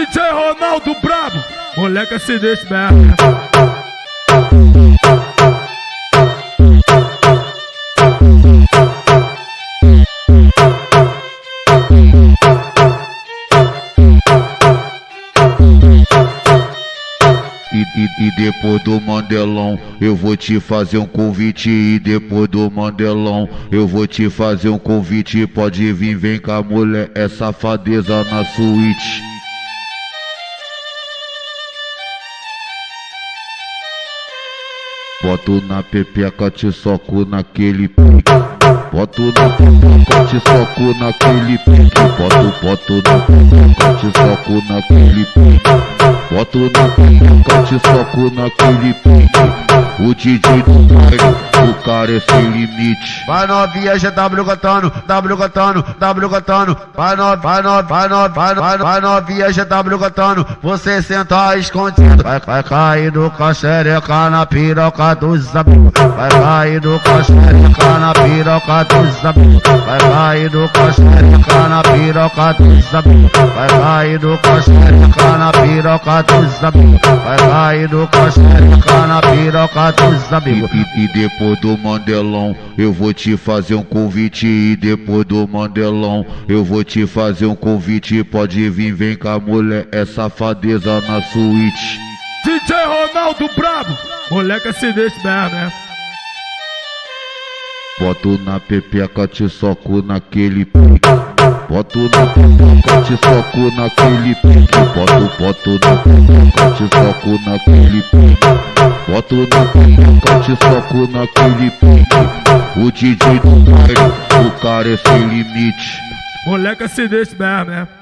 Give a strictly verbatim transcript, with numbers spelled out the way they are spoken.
D J Ronaldo Brabo, moleque se deixa mesmo. E, e, e depois do Mandelão eu vou te fazer um convite. E depois do Mandelão eu vou te fazer um convite. Pode vir, vem cá mulher, é safadeza na suíte. Boto na pepeca, te soco naquele pique. Boto na pepeca, te soco naquele pique. Boto, boto na pepeca, te soco naquele pique. Boto na pepeca, te soco naquele pique. O D J do baile, o cara é sem limite. Vai novinha, G W cantando, W cantando, W cantando. Vai novinha, vai novinha, vai novinha, vai, vai novinha, G W cantando. Você senta escondido. Vai, vai cair no xereca na piroca dos amigos. Vai cair no xereca na piroca dos amigos. Vai cair no xereca na piroca dos amigos. Vai cair no xereca na piroca dos amigos. Vai cair no xereca na piroca dos amigos. E, e depois do Mandelão eu vou te fazer um convite. E depois do Mandelão eu vou te fazer um convite. Pode vir, vem cá mulher, é safadeza na suíte. D J Ronaldo Brabo, moleque se deixa mesmo, né? Boto na pepeca, te soco naquele pique. Boto na pepeca, te soco naquele pique. Boto, boto na pepeca, te soco naquele pique. Boto na pepeca, te soco naquele pique. O D J do baile, o cara é sem limite. Moleque se deixa mesmo, né?